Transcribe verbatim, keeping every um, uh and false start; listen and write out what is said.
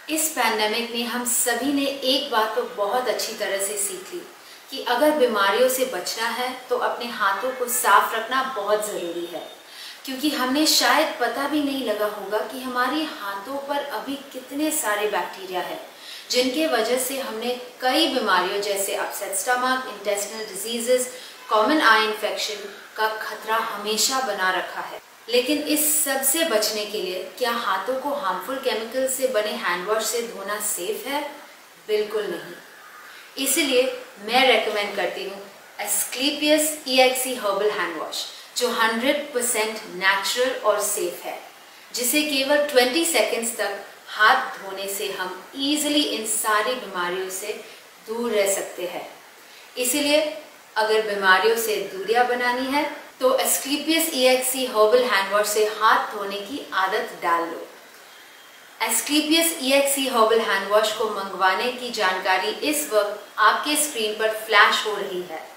इस पैंडेमिक में हम सभी ने एक बात तो बहुत अच्छी तरह से सीख ली कि अगर बीमारियों से बचना है तो अपने हाथों को साफ रखना बहुत ज़रूरी है, क्योंकि हमने शायद पता भी नहीं लगा होगा कि हमारे हाथों पर अभी कितने सारे बैक्टीरिया हैं जिनके वजह से हमने कई बीमारियों जैसे upset stomach, intestinal diseases, common eye infection का खतरा हमेशा बना रखा है। लेकिन इस सब से बचने के लिए क्या हाथों को हार्मफुल केमिकल से बने हैंड वॉश से धोना सेफ है? बिल्कुल नहीं। इसलिए मैं रेकमेंड करती हूँ Asclepius E X E herbal hand wash, जो हंड्रेड परसेंट नेचुरल और सेफ है, जिसे केवल बीस सेकंड्स तक हाथ धोने से हम इजीली इन सारी बीमारियों से दूर रह सकते हैं। इसीलिए अगर बीमारियों से दूरियां बनानी है तो Asclepius E X E herbal hand wash से हाथ धोने की आदत डाल लो। Asclepius E X E herbal hand wash को मंगवाने की जानकारी इस वक्त आपके स्क्रीन पर फ्लैश हो रही है।